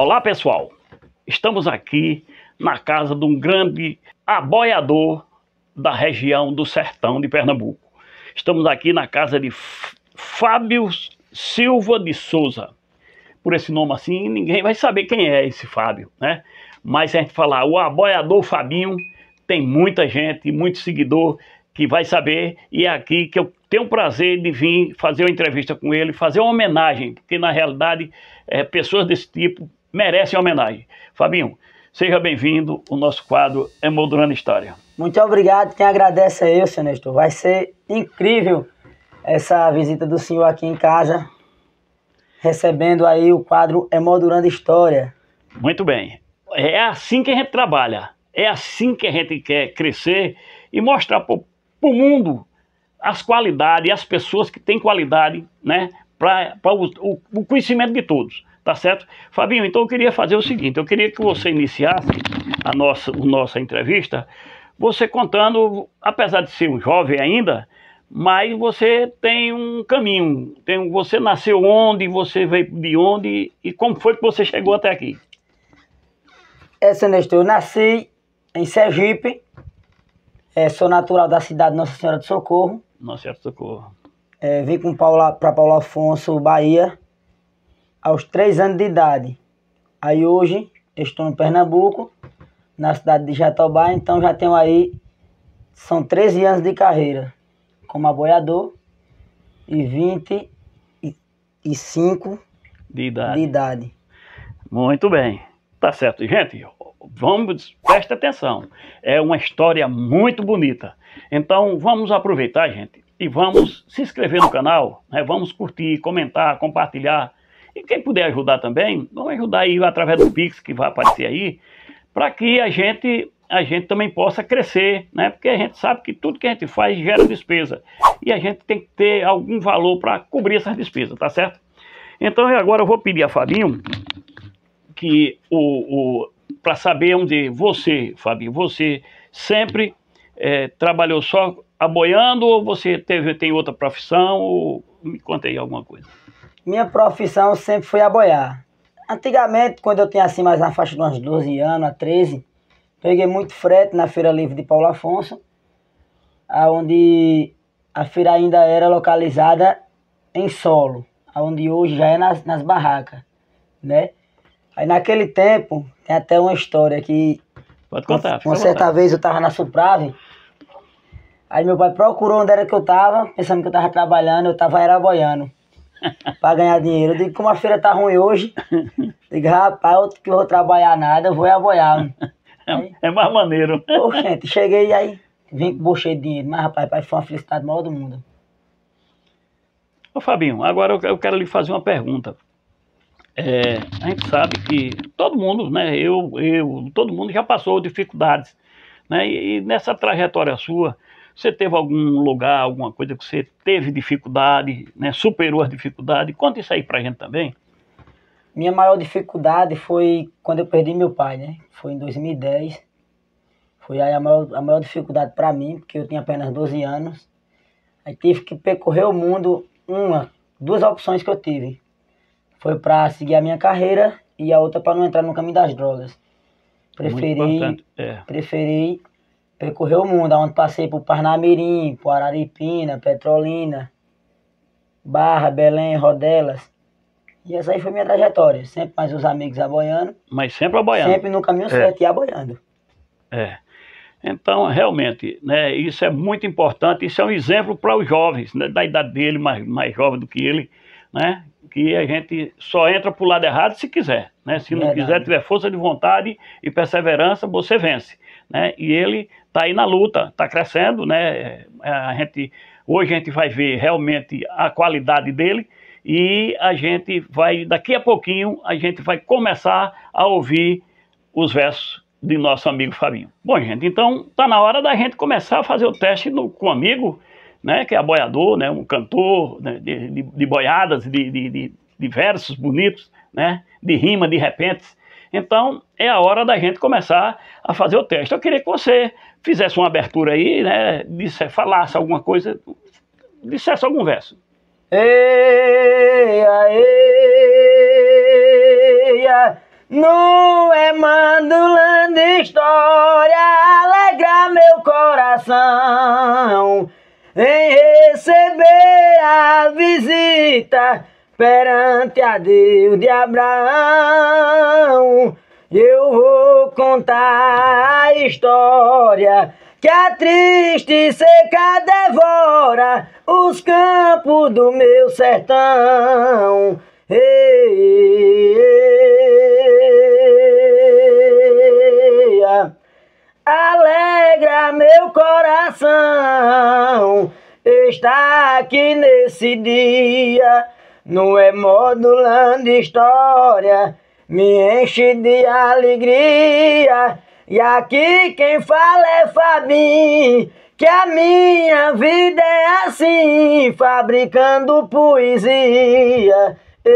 Olá pessoal, estamos aqui na casa de um grande aboiador da região do sertão de Pernambuco. Estamos aqui na casa de Fábio Silva de Souza. Por esse nome assim, ninguém vai saber quem é esse Fábio, né? Mas se a gente falar o aboiador Fabinho, tem muita gente, muito seguidor que vai saber, e é aqui que eu tenho o prazer de vir fazer uma entrevista com ele, fazer uma homenagem, porque na realidade pessoas desse tipo merecem homenagem. Fabinho, seja bem-vindo ao nosso quadro Emoldurando História. Muito obrigado, quem agradece é eu, senhor Nestor. Vai ser incrível essa visita do senhor aqui em casa, recebendo aí o quadro Emoldurando História. Muito bem, é assim que a gente trabalha, é assim que a gente quer crescer e mostrar para o mundo as qualidades, as pessoas que têm qualidade, né, para o conhecimento de todos, tá certo? Fabinho, então eu queria fazer o seguinte, eu queria que você iniciasse a nossa entrevista, você contando, apesar de ser um jovem ainda, mas você tem um caminho, você nasceu onde, você veio de onde e como foi que você chegou até aqui? Senhor Nestor, eu nasci em Sergipe, sou natural da cidade Nossa Senhora do Socorro. Nossa Senhora do Socorro. Vim para Paulo Afonso, Bahia, aos 3 anos de idade. Aí hoje estou em Pernambuco, na cidade de Jatobá, então já tenho aí, são 13 anos de carreira como aboiador e 25 de idade. Muito bem, tá certo. Gente, presta atenção, é uma história muito bonita. Então vamos aproveitar, gente, e vamos se inscrever no canal, né? Vamos curtir, comentar, compartilhar. E quem puder ajudar também, vamos ajudar aí através do Pix que vai aparecer aí, para que a gente também possa crescer, né? Porque a gente sabe que tudo que a gente faz gera despesa. E a gente tem que ter algum valor para cobrir essas despesas, tá certo? Então agora eu vou pedir a Fabinho que para saber onde você, Fabinho, você sempre trabalhou só aboiando ou você tem outra profissão? Ou me conta aí alguma coisa. Minha profissão sempre foi aboiar. Antigamente, quando eu tinha assim mais na faixa de uns 12 anos, a 13, peguei muito frete na Feira Livre de Paulo Afonso, onde a feira ainda era localizada em solo, onde hoje já é nas barracas, né? Aí naquele tempo, tem até uma história que... Pode contar. Uma certa vez eu estava na Suprave, aí meu pai procurou onde era que eu estava, pensando que eu estava trabalhando, eu estava boiando, para ganhar dinheiro. Eu digo, como a feira tá ruim hoje, digo, rapaz, eu que vou trabalhar nada, eu vou aboiar. É mais maneiro. Pô, gente, cheguei aí, vim com bolsa de dinheiro, mas rapaz, pai, foi uma felicidade maior do mundo. Ô Fabinho, agora eu quero lhe fazer uma pergunta. A gente sabe que todo mundo, né, todo mundo já passou dificuldades, né, e nessa trajetória sua, você teve algum lugar, alguma coisa que você teve dificuldade, né, superou as dificuldades? Conta isso aí pra gente também. Minha maior dificuldade foi quando eu perdi meu pai, né, foi em 2010, foi aí a maior dificuldade pra mim, porque eu tinha apenas 12 anos, aí tive que percorrer o mundo, duas opções que eu tive. Foi para seguir a minha carreira e a outra para não entrar no caminho das drogas. Preferi percorrer o mundo, onde passei por Parnamirim, por Araripina, Petrolina, Barra, Belém, Rodelas. E essa aí foi minha trajetória. Sempre mais os amigos aboiando. Mas sempre aboiando. Sempre no caminho certo e aboiando. Então, realmente, né, isso é muito importante. Isso é um exemplo para os jovens, né, da idade dele, mais jovem do que ele, né? Que a gente só entra pro lado errado se quiser, né? Se não quiser, tiver força de vontade e perseverança, você vence, né? E ele tá aí na luta, tá crescendo, né? Hoje a gente vai ver realmente a qualidade dele e a gente vai, daqui a pouquinho, a gente vai começar a ouvir os versos de nosso amigo Fabinho. Bom, gente, então tá na hora da gente começar a fazer o teste com um amigo, né, que é aboiador, né, um cantor, né, de boiadas, de versos bonitos, né, de rima, de repentes. Então, é a hora da gente começar a fazer o teste. Eu queria que você fizesse uma abertura aí, né, falasse alguma coisa, dissesse algum verso. Eia, eia, não é mandulando história, alegra meu coração em receber a visita perante a Deus de Abraão. Eu vou contar a história que a triste seca devora os campos do meu sertão. Alegra meu coração estar aqui nesse dia, não é modulando história, me enche de alegria. E aqui quem fala é Fabinho, que a minha vida é assim, fabricando poesia.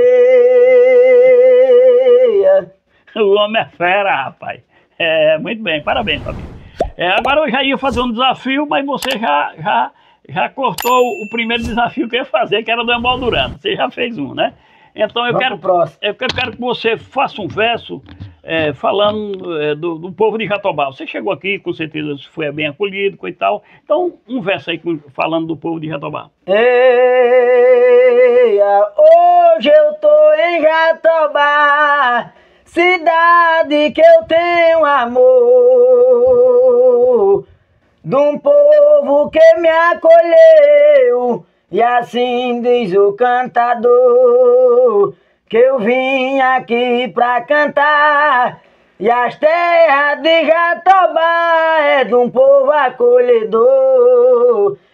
O homem é fera, rapaz. Muito bem, parabéns, Fabinho. Agora eu já ia fazer um desafio, mas você já cortou o primeiro desafio que eu ia fazer, que era do emoldurando. Você já fez um, né? Então eu quero que você faça um verso falando do povo de Jatobá. Você chegou aqui, com certeza foi bem acolhido, coisa e tal. Então, um verso aí falando do povo de Jatobá. Eia, hoje eu tô em Jatobá, cidade que eu tenho amor, de um povo que me acolheu. E assim diz o cantador, que eu vim aqui pra cantar, e as terras de Jatobá é de um povo acolhedor.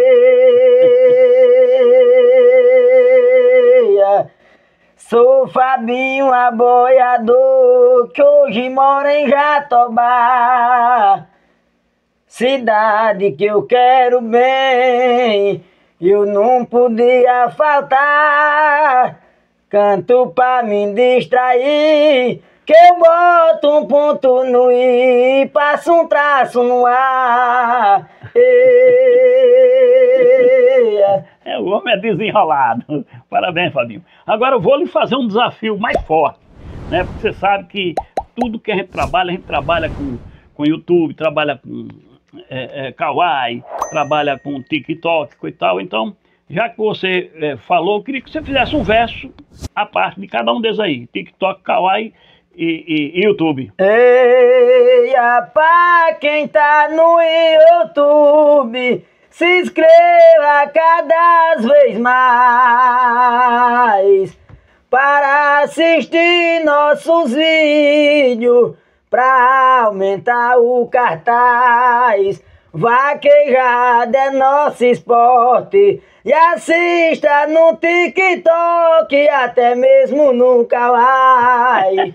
Sou Fabinho aboiador, que hoje mora em Jatobá, cidade que eu quero bem, eu não podia faltar. Canto pra me distrair, que eu boto um ponto no i e passo um traço no ar. O homem é desenrolado. Parabéns, Fabinho. Agora eu vou lhe fazer um desafio mais forte, né? Porque você sabe que tudo que a gente trabalha com YouTube, trabalha com Kawaii, trabalha com TikTok e tal. Então, já que você falou, eu queria que você fizesse um verso à parte de cada um desses aí: TikTok, Kawaii e YouTube. Eia, pra quem tá no YouTube, se inscreva cada vez mais para assistir nossos vídeos, pra aumentar o cartaz. Vaquejada é nosso esporte, e assista no TikTok, até mesmo no Kawaii.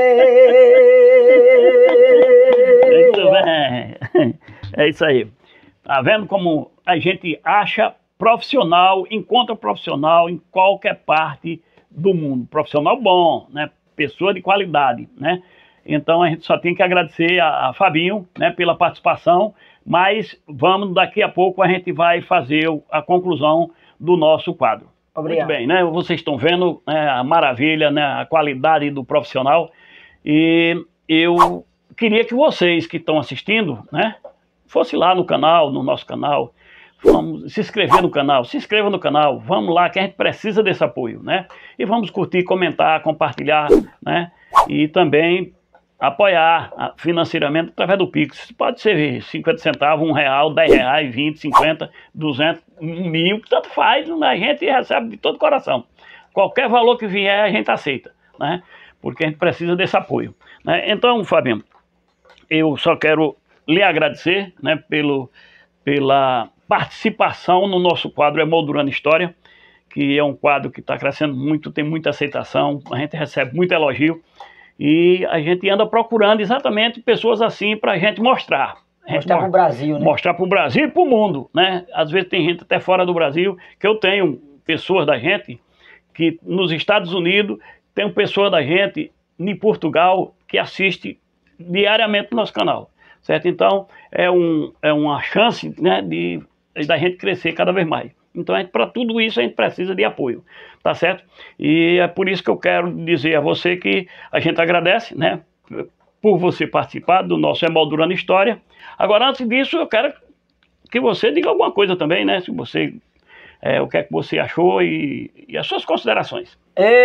Muito bem. É isso aí. Tá vendo como a gente acha profissional, encontra profissional em qualquer parte do mundo. Profissional bom, né? Pessoa de qualidade, né? Então a gente só tem que agradecer a Fabinho, né, pela participação, mas daqui a pouco a gente vai fazer a conclusão do nosso quadro. Obrigado. Muito bem, né? Vocês estão vendo, né, a maravilha, né, a qualidade do profissional, e eu queria que vocês que estão assistindo, né, fosse lá no canal, no nosso canal, vamos se inscrever no canal, se inscreva no canal, vamos lá que a gente precisa desse apoio, né? E vamos curtir, comentar, compartilhar, né? E também apoiar financeiramente através do Pix. Pode ser 50 centavos, R$1, R$10, 20, 50, 200, 1.000, tanto faz, a gente recebe de todo coração. Qualquer valor que vier a gente aceita, né? Porque a gente precisa desse apoio, né? Então, Fabinho, eu só quero lhe agradecer, né, pela participação no nosso quadro Emoldurando História, que é um quadro que está crescendo muito, tem muita aceitação, a gente recebe muito elogio, e a gente anda procurando exatamente pessoas assim para a gente mostrar. Mostrar para o Brasil, né? Mostrar para o Brasil e para o mundo, né? Às vezes tem gente até fora do Brasil, que eu tenho pessoas da gente, que nos Estados Unidos, tem pessoas da gente em Portugal, que assiste diariamente no nosso canal, certo? Então, é uma chance, né, da gente crescer cada vez mais. Então, para tudo isso, a gente precisa de apoio, tá certo? E é por isso que eu quero dizer a você que a gente agradece, né, por você participar do nosso Emoldurando História. Agora, antes disso, eu quero que você diga alguma coisa também, né? Se você, o que é que você achou e as suas considerações.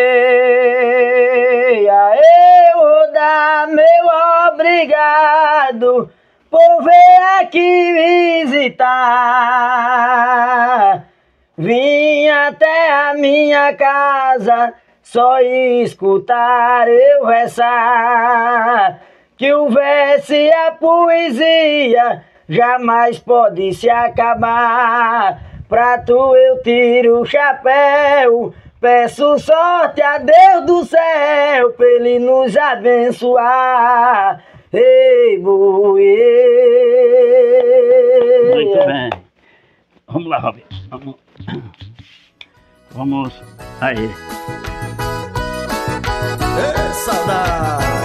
Ei, eu vou dar meu obrigado por vir aqui visitar. Vim até a minha casa só escutar eu versar. Que o verso e a poesia jamais pode se acabar. Pra tu eu tiro o chapéu, peço sorte a Deus do céu, pra Ele nos abençoar. Ei, Muito bem. Vamos lá, Robin. Vamos. Aí. Ei, saudade!